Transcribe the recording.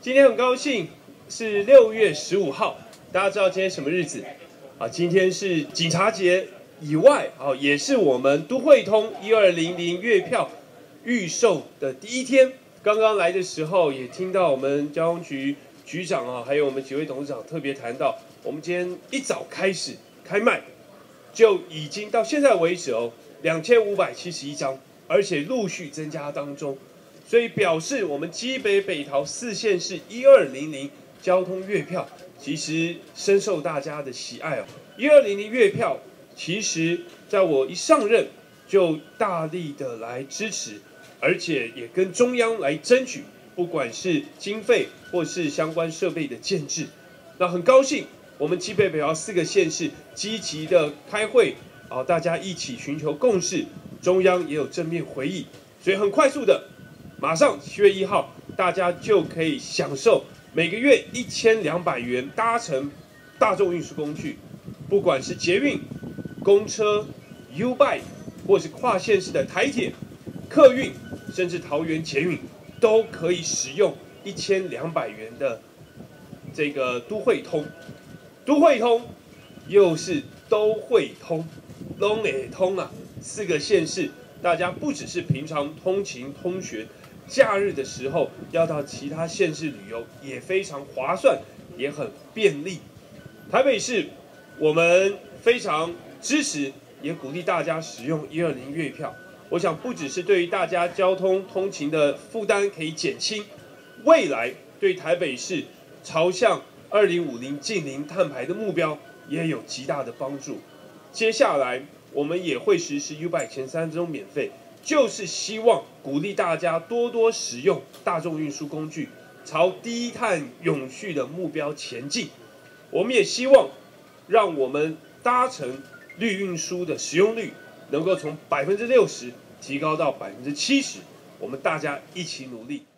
今天很高兴是6月15号，大家知道今天什么日子？今天是警察节以外，也是我们都会通1200月票预售的第一天。刚刚来的时候也听到我们交通局局长还有我们几位董事长特别谈到，我们今天一早开始开卖，就已经到现在为止2571张，而且陆续增加当中。所以表示我们基北北桃4县市1200交通月票，其实深受大家的喜爱1200月票，其实在我一上任就大力的来支持，而且也跟中央来争取，不管是经费或是相关设备的建制。那很高兴，我们基北北桃4个县市积极的开会，大家一起寻求共识，中央也有正面回应，所以很快速的。马上7月1号，大家就可以享受每个月1200元搭乘大众运输工具，不管是捷运、公车、U-Bike， 或是跨县市的台铁、客运，甚至桃园捷运，都可以使用1200元的这个都会通。都会通又是都会通，拢会通4个县市，大家不只是平常通勤通学。假日的时候要到其他县市旅游也非常划算，也很便利。台北市我们非常支持，也鼓励大家使用120月票。我想不只是对于大家交通通勤的负担可以减轻，未来对台北市朝向2050净零碳排的目标也有极大的帮助。接下来我们也会实施 U-Bike 前3分钟免费。就是希望鼓励大家多多使用大众运输工具，朝低碳永续的目标前进。我们也希望让我们搭乘绿运输的使用率能够从60%提高到70%，我们大家一起努力。